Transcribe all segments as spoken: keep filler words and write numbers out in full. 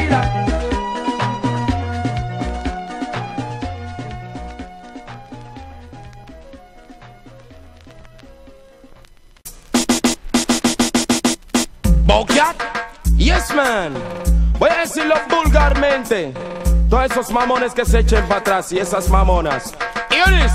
tira. Bocat, yes man. Voy a decirlo vulgarmente. Todos esos mamones que se echen para atrás y esas mamonas. Iris,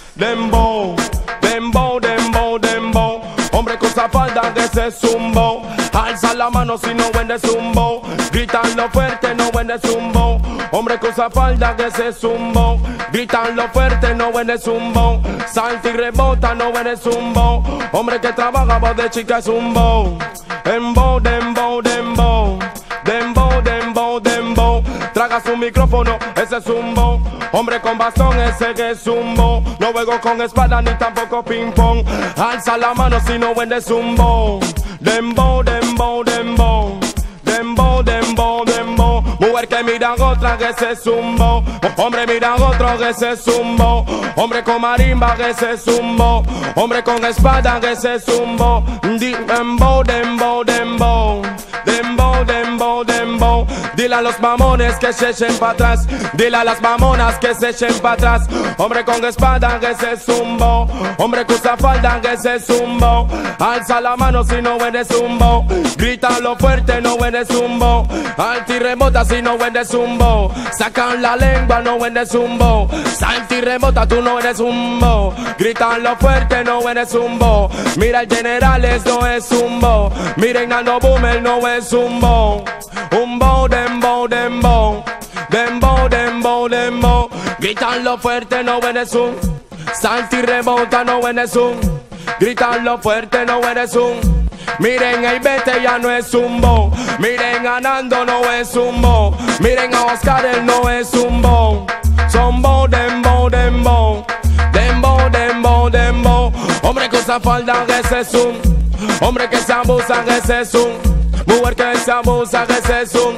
dembow, dembow, dembow, dembow. Hombre con esa falda que se zumbo. Alza la mano si no vende zumbo. Gritando fuerte, no vende zumbo. Hombre con esa falda que se zumbo. Gritando fuerte, no vende zumbo. Salta y rebota, no vende zumbo. Hombre que trabaja voz de chica es zumbo. Dembow, dembow, dembow. Dembow, dembow, dembow. Traga su micrófono, ese es zumbo. Hombre con bastón, ese que es zumbo. No juego con espada ni tampoco ping pong. Alza la mano si no vende zumbo. Dembow, dembow, dembow. Dembow, dembow, dembow. Mujer que miran otra que se zumbo. Hombre miran otro que se zumbo. Hombre con marimba que se zumbo. Hombre con espada que se zumbo. Dembow, dembow, dembow. Dembow, dembow, dembow. Dile a los mamones que se echen para atrás. Dile a las mamonas que se echen para atrás. Hombre con espada que se zumbo. Hombre con esa falda que se zumbo. Alza la mano si no vende zumbo. Grítalo fuerte, no vende zumbo. Alta y rebota si no vende zumbo. Sacan la lengua, no vende zumbo. Salta y rebota, tú no eres zumbo. Grítalo fuerte, no vende zumbo. Mira el Generales, no es zumbo. Miren Nando Boom, él no es zumbo. Umbo, dembow, dembow. Dembow, dembow, dembow. Grítalo fuerte, no vende zumbo. Salta y rebota, no vende zumbo. Grítalo fuerte, no vende zumbo. Miren a Ivete, ya no es zumbo. Miren a Nando, no es zumbo. Miren a Oscar, él no es zumbo. Zumbo, dembow, dembow. Dembow, dembow, dembow. Hombre con esa falda que se zoom. Hombre que se abusa que se zoom. Mujer que se abusa que se zoom.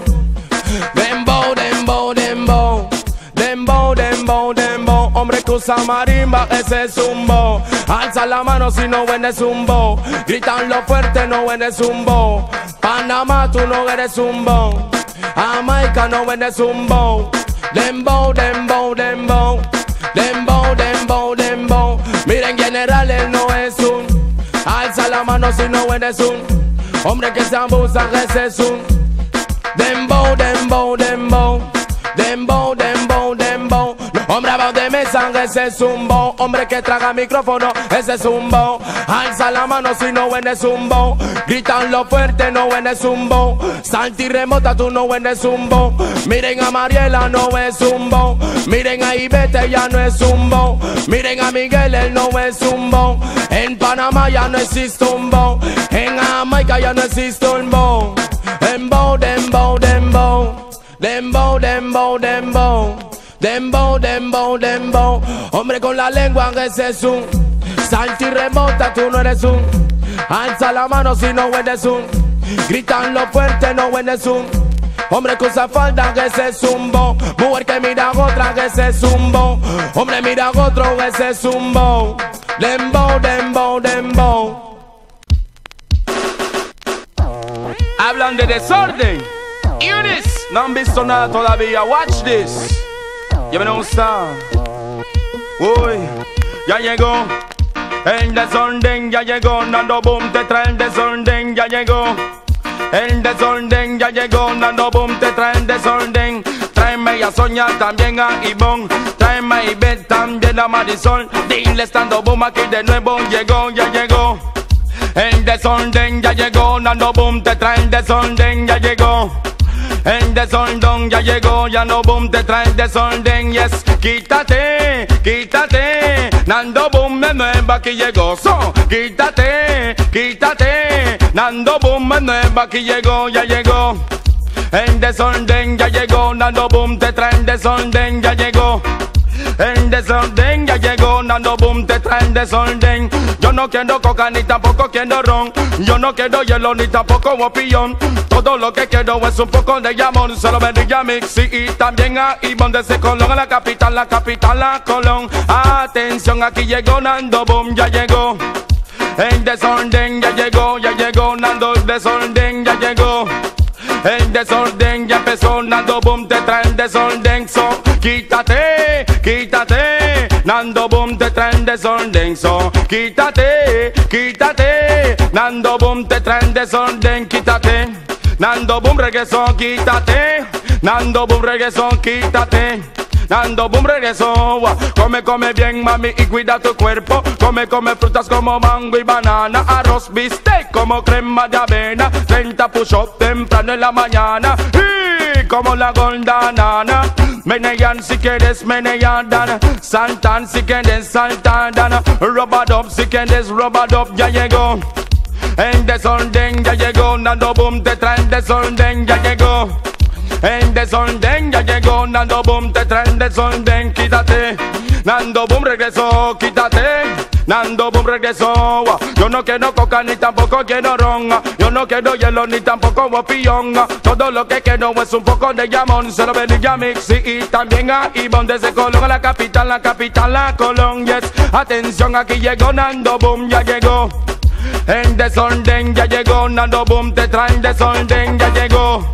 Dembow, dembow, dembow. Dembow, dembow, dembow. Hombre que usa marimba, ese es zumbo. Alza la mano si no vende zumbo. Gritando fuerte, no vende zumbo. Panamá, tú no eres zumbo. Jamaica no vende zumbo. Dembow, dembow, dembow. Dembow, dembow, dembow. Miren Generales, no es un. Alza la mano si no vende zumbo. Hombre que se abusa, ese es un. Dembow, dembow, dembow. Dembow, dembow, dembow. Hombre abajo de mesa, ese es zumbo. Hombre que traga micrófono, ese es zumbo. Alza la mano si no vende zumbo. Gritanlo fuerte, no vende zumbo. Salta y remota, tú no vendes zumbo. Miren a Mariela, no es zumbo. Miren a Ivete, ya no es zumbo. Miren a Miguel, él no es zumbo. En Panamá ya no existe zumbo. En Jamaica ya no existe zumbo. Dembow, dembow, dembow. Dembow, dembow, dembow. Dembow, dembow, dembow. Hombre con la lengua que se zoom. Salta y remota, tú no eres un. Alza la mano si no vendes un. Gritanlo fuerte, no vendes un. Hombre con esa falda que se zumbo. Mujer que mira a otra que se zumbo. Hombre mira a otro que se zumbo. Dembow, dembow, dembow. Hablan de desorden. Eunice, no han visto nada todavía. Watch this. Ya me gusta. Uy, ya llegó el desorden, ya llegó. Nando Boom te trae el desorden, ya llegó. El desorden ya llegó. Nando Boom te trae el desorden. Tráeme a Sonia, también a Ivonne. Tráeme a Ivette, también a Marisol. Dile Nando Boom aquí de nuevo. Llegó, ya llegó. El desorden ya llegó. Nando Boom te trae el desorden, ya llegó. El desorden ya llegó, ya no Boom te trae el desorden, yes. Quítate, quítate, Nando Boom de nuevo aquí llegó. So, quítate, quítate, Nando Boom de nuevo aquí llegó, ya llegó. El desorden ya llegó, Nando Boom te trae el desorden, ya llegó. El desorden ya llegó, Nando Boom te trae el desorden. Yo no quiero coca ni tampoco quiero ron. Yo no quiero hielo ni tampoco opinión. Todo lo que quiero es un poco de amor. Solo me diga Mixi y también a Ivonne de Colón. A la capital, la capital, la Colón. Atención, aquí llegó Nando Boom, ya llegó. El desorden ya llegó, ya llegó Nando, el desorden ya llegó. El desorden ya empezó. llegó, Nando Boom te trae el desorden, so quítate, quítate, Nando Boom te trae el desorden, so quítate, quítate, Nando Boom te trae el desorden, quítate, Nando Boom regresó, quítate, Nando Boom regresó, quítate. Nando Boom regresó. Come, come bien, mami, y cuida tu cuerpo. Come, come frutas como mango y banana. Arroz, bistec como crema de avena. treinta push-up temprano en la mañana. Y como la gorda nana. Menean si quieres menear, dana. Saltan si quieres saltar, dana. Rubber up si quieres rubber up. Ya llegó el desorden, ya llegó. Nando Boom te trae el desorden, ya llegó. En desorden ya llegó, Nando Boom te trae el desorden, quítate. Nando Boom regresó, quítate. Nando Boom regresó. Yo no quiero coca ni tampoco quiero ronga. Yo no quiero hielo ni tampoco guapillón. Todo lo que quiero es un poco de jamón. Se lo venía Mixi y también a Ivonne. Desde Colón a la capital, la capital, la Colón. Yes, atención, aquí llegó Nando Boom, ya llegó. En desorden ya llegó, Nando Boom te trae el desorden, ya llegó.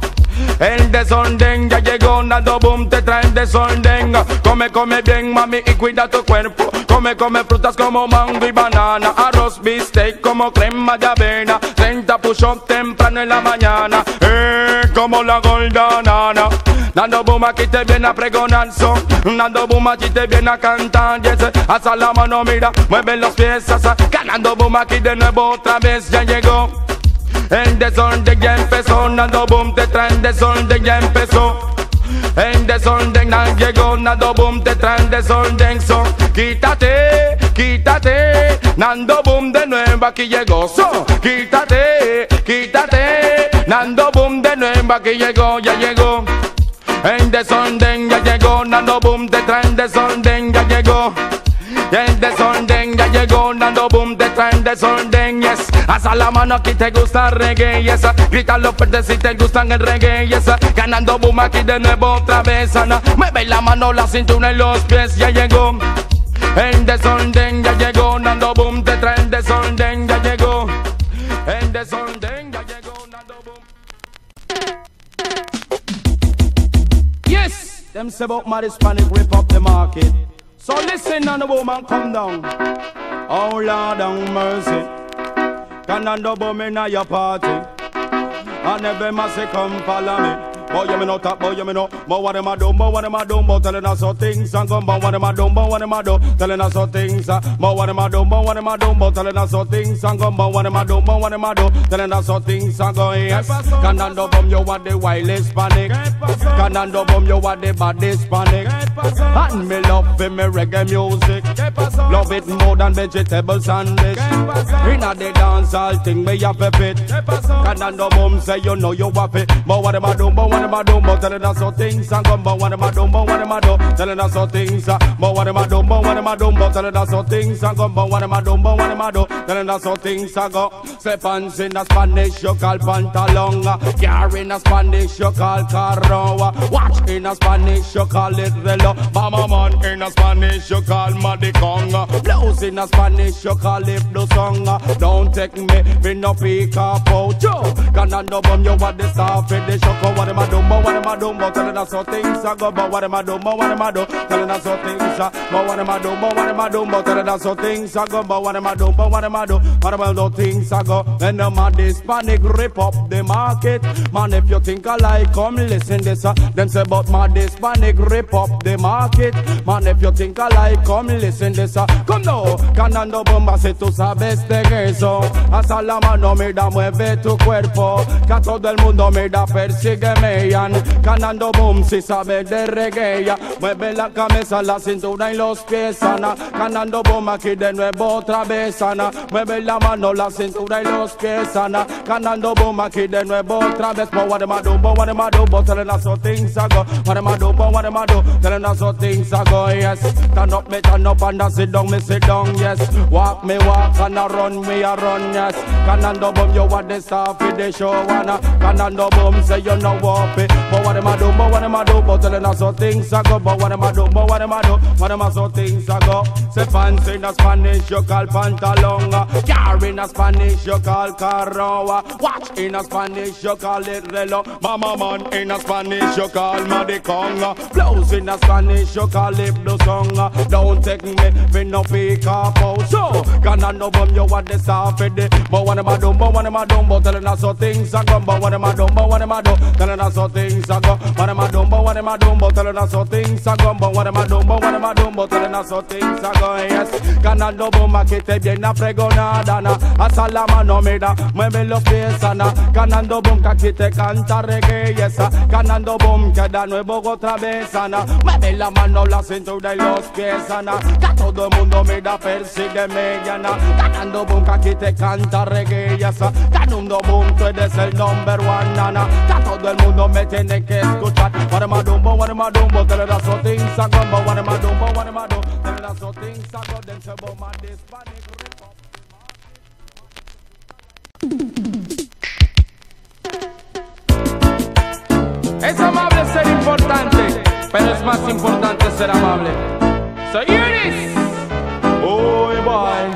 El desorden ya llegó, Nando Boom te trae el desorden. Come, come bien, mami, y cuida tu cuerpo. Come, come frutas como mango y banana. Arroz, bistec como crema de avena. treinta push-up temprano en la mañana. Eh, como la gorda nana. Nando Boom aquí te viene a pregonar son. Nando Boom aquí te viene a cantar. Yes, hasta la mano, mira, mueve los pies. Nando Boom aquí de nuevo otra vez ya llegó. El desorden ya empezó, Nando Boom te trae el desorden, ya empezó. El desorden ya llegó, Nando Boom te trae el desorden, so quítate, quítate, Nando Boom de nuevo aquí llegó, so quítate, quítate, Nando Boom de nuevo aquí llegó, ya llegó. El desorden ya llegó, Nando Boom te trae el desorden, ya llegó. El desorden ya llegó, Nando Boom te trae el desorden, yes. Haz la mano aquí te gusta el reggae, yes. Grita los fuertes si te gustan el reggae, yes. Ganando Boom aquí de nuevo otra vez, Ana. Mueve la mano, la cintura y los pies, ya llegó. El desorden ya llegó, Nando Boom te trae el desorden, ya llegó. El desorden ya llegó, Nando Boom. Yes, them say about my Hispanic rip up the market. So listen, Nando Boom and come down. Oh Lord have mercy. Can Nando Boom in your party? And every man say come follow me. Boy, you me no talk, boy, you me no. But what am I doing, but what am I doing, but telling us so things and come, but what am I doing, but what am I doing, telling us so things, but what am I doing, but what am I doing, but telling us so things and come, but what am I doing, but what am I doing, telling us so things and go, yes. Can Nando Boom, you want the wildest panic. Can Nando Boom, you want the baddest panic. And me love for me reggae music. Love it more than vegetable sandwich. Inna the dance, all thing me have a fit. Can Nando Boom say you know you have it, but what am I doing, but what am I doing, but telling us so things and come, but what am I doing, but what am I doing, telling us so things, but what am I doing, but what am I doing, but telling us so things and come, but what am I doing, but what am I doing, telling us so things and go. Say pants in a Spanish you call pantalon, car in a Spanish you call carro, watch in a Spanish you call it reloj, mama man in a Spanish you call madicong, blouse in a Spanish you call it blue song. Don't take me, me no pick up out you. Can Nando Boom you want the star for the show, what am I doing, but what am I doing, but telling us so things I go, but what am I doing, but what am I doing, telling us so things, but what am I doing, but what am I doing, but telling us so things I go, but what am I doing, but what am I doing, what am I doing, things I go. And the man Hispanic rip up the market, man if you think I like, come listen this, uh. Them say about man Hispanic rip up the market, man if you think I like, come listen this, uh. Come now, Can Nando Boom si tú sabes de eso, hasta la mano mira mueve tu cuerpo, que a todo el mundo mira persígueme. Can Nando Boom si sabe de reggae, mueve la cabeza, la cintura y los pies, Ana. Can Nando Boom aquí de nuevo otra vez, Ana. Mueve la mano, la cintura y los pies, Ana. Can Nando Boom aquí de nuevo otra vez. But what am I do, but what am I do, but telling us so things I go. What am I do, but what am I do, telling us so things I go, yes. Stand up, me turn up and and I sit down, me sit down, yes. Walk me walk and I run me I run, yes. Canando boom, you want the star for the show, wanna. Canando boom, say you know what it. But what am I do, but what am I do, but telling us how things I go. But what am I do, but what am I do, what am I so things I go. Say fancy in a Spanish, you call pantalon. Car in a Spanish, you call carro. Watch in a Spanish, you call it reloj. Mama man in a Spanish, you call Madicong. Blouse in a Spanish, you call it blue song. Don't take me, me no pick up out. So, Canando boom, you want the star for the. But what am I do, but what am I do, but telling us how things I go. But what am I do, but what am I do, telling us how things I go. What am I do, but what am I do, but telling us how things I go. But what am I do, but what am I do, but telling us how things I go. Yes, Canando boom, aquí te viene a pregonada, na. Hasta la mano mira, mueve los pies, ana. Canando boom, que aquí te canta reggae, yes. Canando boom, que da nuevo otra vez, ana. Mueve la mano, la cintura y los pies, ana. Que todo el mundo mira, persígueme, ana. Canando boom, que aquí te canta reggae, yes. Canando boom, tú eres el number one, ana. Que todo el mundo me tiene que escuchar. What am I doing, but what am I doing, but tell us how things I go. But what am I doing, but what am I doing, tell us how things I go. Then say about my Hispanic Republic. Es amable ser importante, pero es más importante ser amable. So here it is. Oh boy.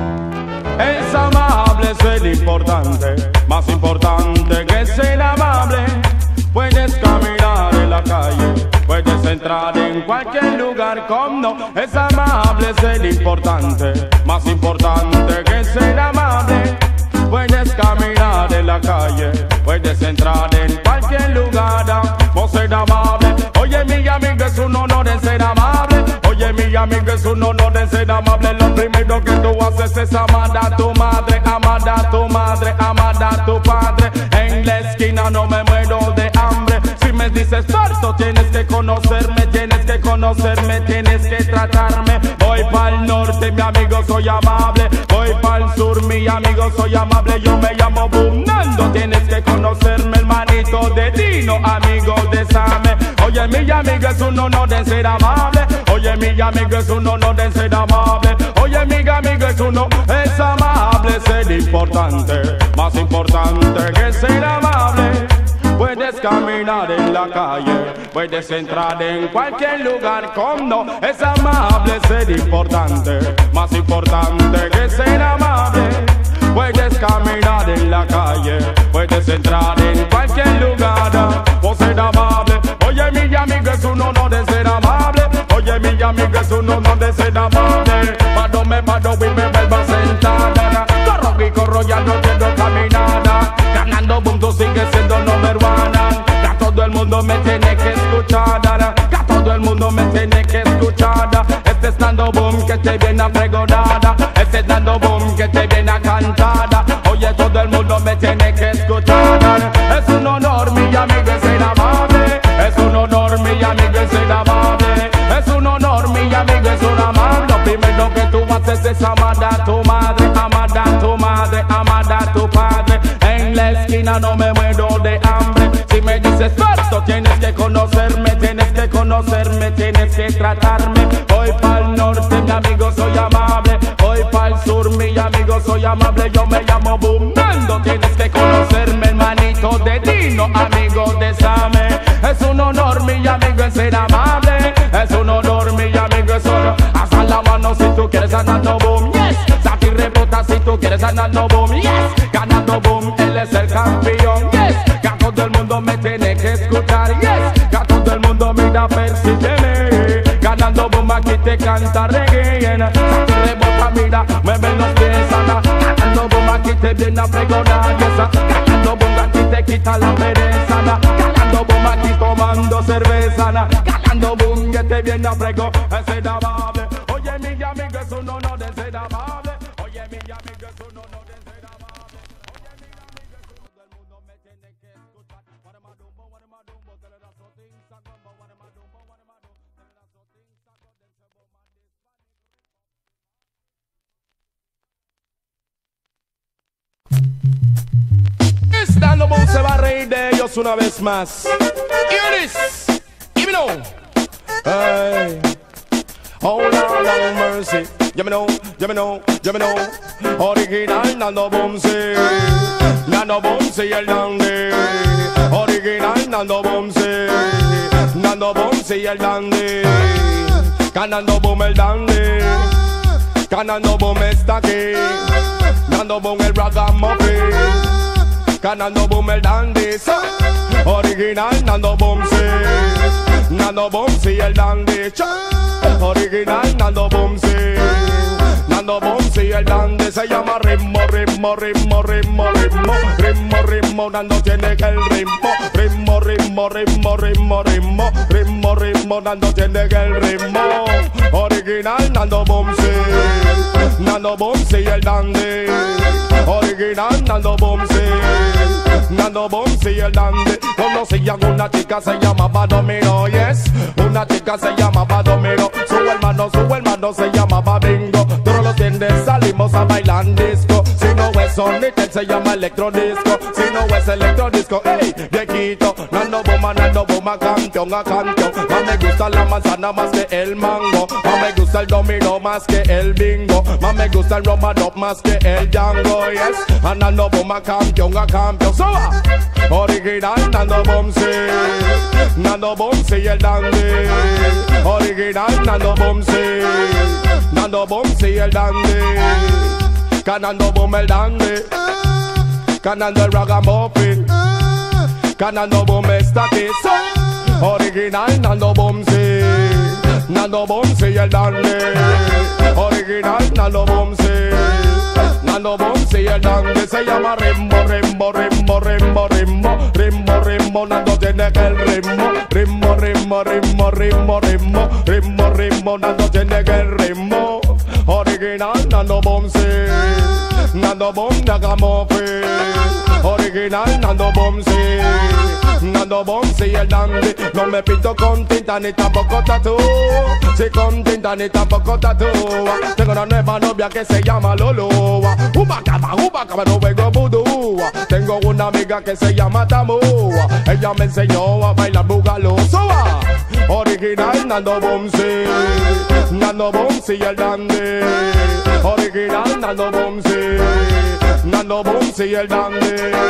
Es amable ser importante, más importante que ser amable. Puedes caminar en la calle, puedes entrar en cualquier lugar como no. Es amable ser importante, más importante que ser amable. Puedes caminar en la calle, puedes entrar en cualquier lugar, no ser amable. Oye mi amigo, es un honor en ser amable. Oye mi amigo, es un honor en ser amable. Lo primero que tú haces es amar a tu madre, amar a tu madre, amar a tu padre. En la esquina no me muero de hambre. Si me dices parto, tienes que conocerme, tienes que conocerme, tienes que tratarme. Voy para el norte, mi amigo, soy amable. Voy para el sur, mi amigo, soy amable. Yo me llamo Bunando, tienes que conocerme, hermanito de Dino, amigo de Same. Oye mi amigo, es un honor en ser amable. Oye mi amigo, es un honor en ser amable. Oye mi amigo, es un honor, es amable ser importante, más importante que ser amable. Puedes caminar en la calle, puedes entrar en cualquier lugar como no. Es amable ser importante, más importante que ser amable. Puedes caminar en la calle, puedes entrar en cualquier lugar, por ser amable. Oye mi amigo, es un honor de ser amable. Oye mi amigo, es un honor de ser amable. Paro me paro y me vuelvo a sentar. Corro y corro, ya no quiero caminar. Ganando puntos sigue siendo number one. Ya todo el mundo me tiene que escuchar. Ya todo el mundo me tiene que escuchar. Este es dando boom que te viene a pregonar. Este es dando boom que te viene a cantar. Oye, todo el mundo me tiene que escuchar. Es un honor, mi amigo, ser amable. Es un honor, mi amigo, ser amable. Es un honor, mi amigo, es un amable. Lo primero que tú haces es amar a tu madre, amar a tu madre, amar a tu padre. En la esquina no me muero de hambre. Si me dices parto, tienes que conocerme, tienes que conocerme, tienes que tratarme. Voy para el norte, mi amigo, soy amable. Voy para el sur, mi amigo, soy amable. Yo me llamo Bunando, tienes que conocerme, hermanito de Dino, amigo de Same. Es un honor, mi amigo, en ser amable. Es un honor, mi amigo, es honor. Hasta la mano si tú quieres ganando boom, yes. Saca y rebota si tú quieres ganando boom, yes. Ganando boom, él es el campeón, yes. Que a todo el mundo me tiene que escuchar, yes. Que a todo el mundo mira, persígueme. Ganando boom, aquí te canta reggae. Saca y rebota, mira, mueve los pies, ana. Ganando boom, aquí te viene a pregonar, yes. Ganando boom, aquí te quita la pereza, ana. Ganando boom, aquí tomando cerveza, ana. Ganando boom, que te viene a pregonar, es ser amable. Oye mi amigo, es un honor de ser amable. Oye mi amigo, es un honor de ser amable. Oye mi amigo, es un honor. Todo el mundo me tiene que escuchar. What am I doing, what am I doing, but tell us how things are going. What am I doing, what am I doing, tell us how things are going. Then say about my Hispanic. Estando Boom se va a reír de ellos una vez más. Here it is. Give me now. Hey. Oh Lord have mercy. You me know, you me know, you me know. Original Nando Boomsy, Nando Boomsy el dandy. Original Nando Boomsy, Nando Boomsy el dandy. Canando Boom el dandy. Canando Boom está aquí. Nando Boom el ragamuffin. Canando Boom el dandy. So, original Nando Boomsy, Nando Boomsy el dandy. Original Nando Boomsy, Nando Boomsy el dandy. Se llama ritmo, ritmo, ritmo, ritmo, ritmo, ritmo, ritmo. Nando tiene que el ritmo, ritmo, ritmo, ritmo, ritmo, ritmo, ritmo, ritmo. Nando tiene que el ritmo. Original Nando Boomsy, Nando Boomsy el dandy. Original Nando Boomsy, Nando Boomsy el dandy. Conocían una chica se llamaba Domino, yes. Una chica se llamaba Domino. Su hermano, su hermano se llamaba Bingo. Todos los viernes salimos a bailar disco. Si no es Sonic, se llama electrodisco. Si no es electrodisco, ey, viejito. Nando Boom, Nando Boom, a campeón, a campeón. Más me gusta la manzana más que el mango. Más me gusta el domino más que el bingo. Más me gusta el Romanov más que el Django, yes. A Nando Boom, a campeón, a campeón. Suba. Original Nando Boomsy, Nando Boomsy el dandy. Original Nando Boomsy, Nando Boomsy el dandy. Canando Boom el dandy. Canando el ragamuffin. Canando Boom está aquí. So, original Nando Boomsy, Nando Boomsy el dandy. Original Nando Boomsy, Nando Boomsy el dandy. Se llama ritmo, ritmo, ritmo, ritmo, ritmo, ritmo, ritmo. Nando tiene que el ritmo, ritmo, ritmo, ritmo, ritmo, ritmo, ritmo, ritmo. Nando tiene que el ritmo. Original Nando Boomsy, Nando Boom ragamuffin. Original Nando Boomsy, Nando Boomsy el dandy. No me pinto con tinta ni tampoco tatú. Si con tinta ni tampoco tatú. Tengo una nueva novia que se llama Lulu. Uba cama, uba cama, no vengo vudú. Tengo una amiga que se llama Tamu. Ella me enseñó a bailar bugalú. Suba. Original Nando Boomsy, Nando Boomsy el dandy. Original Nando Boomsy, Nando Boomsy el dandy.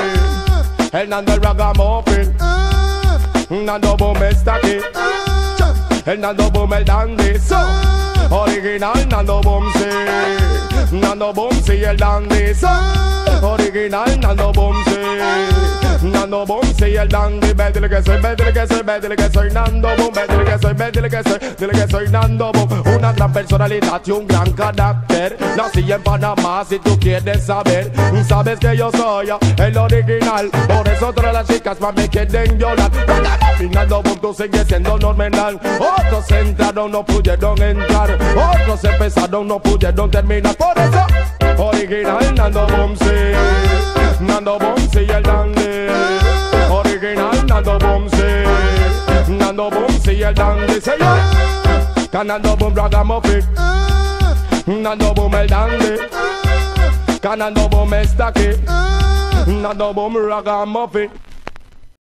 El Nando el ragamuffin. Nando Boom está aquí. El Nando Boom el dandy. So, original Nando Boomsy, Nando Boomsy el dandy. So, original Nando Boomsy, Nando Boomsy el dandy. Ve, dile que soy, ve, dile que soy, ve, dile que soy Nando Boom. Ve, dile que soy, ve, dile que soy, dile que soy Nando Boom. Una gran personalidad y un gran carácter. Nací en Panamá si tú quieres saber. Sabes que yo soy el original. Por eso todas las chicas más me quieren violar. Nando Boom, tú sigues siendo normal. Otros entraron, no pudieron entrar. Otros empezaron, no pudieron terminar. Por eso, original Nando Boomsy, Nando Boomsy el dandy. Original Nando Boomsy, Nando Boomsy el dandy. Say yo, Canando Boom ragamuffin. Nando Boom el dandy. Canando Boom está aquí. Nando Boom ragamuffin.